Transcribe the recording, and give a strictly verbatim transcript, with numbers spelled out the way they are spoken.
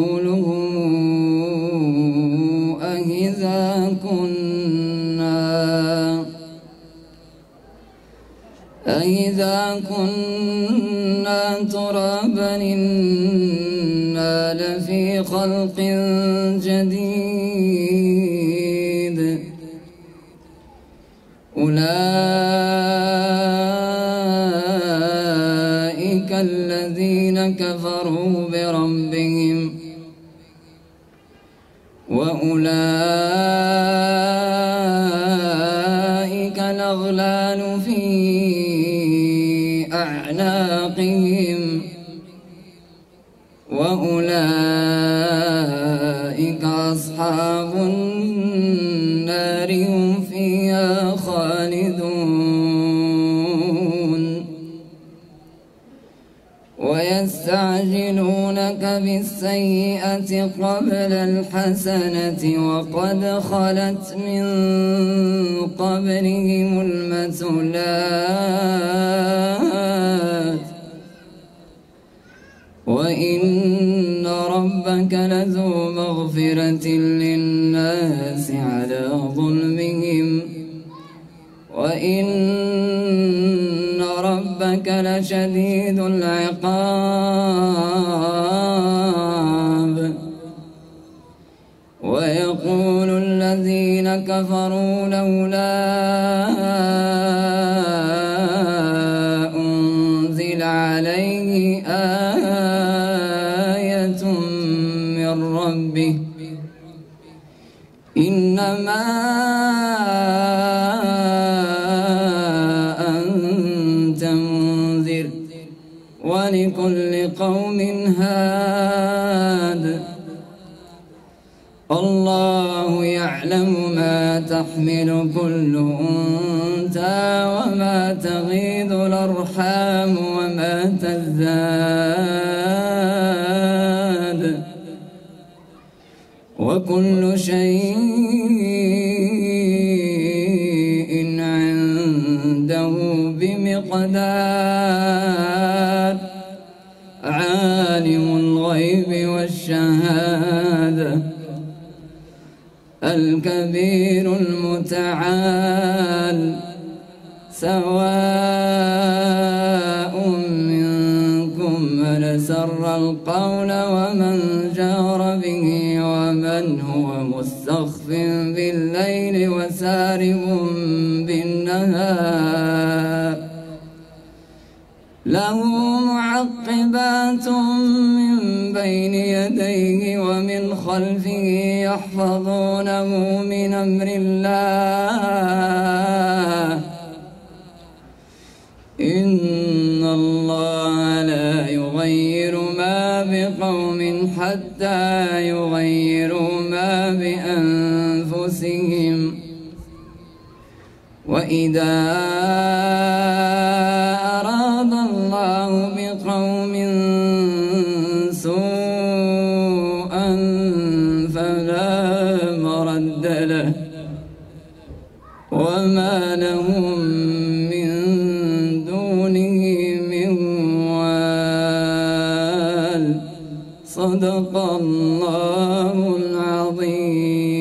قولهم أإذا كنا أإذا كنا ترابا إنا لفي خلق جديد أولئك الذين كفروا بربهم وأولئك الأغلال في أعناقهم وأولئك أصحاب النار هم فيها خالدون ويستعجلونك بالسيئة قبل الحسنة وقد خلت من قبلهم المثلات وإن ربك لذو مغفرة للناس على ظلمهم وإن ربك لشديد العقاب ويقول الذين كفروا لولا أنزل عليه آية من ربه إنما أنت منذر ولكل قوم هاد الله يعلم ما تحمل كل أنثى وما تغيض الأرحام وما تزداد وكل شيء عنده بمقدار عالم الغيب والشهادة الكبير المتعال سواء منكم من سر القول ومن جهر به ومن هو مستخف بالليل وسارب بالنهار له معقبات من بين يديه ومن خلفه يحفظونه من أمر الله إن الله لا يغير ما بقوم حتى يغيروا ما بأنفسهم وإذا أراد الله بقوم سوءا فلا مرد له وما لهم من دونه من وال صدق الله العظيم.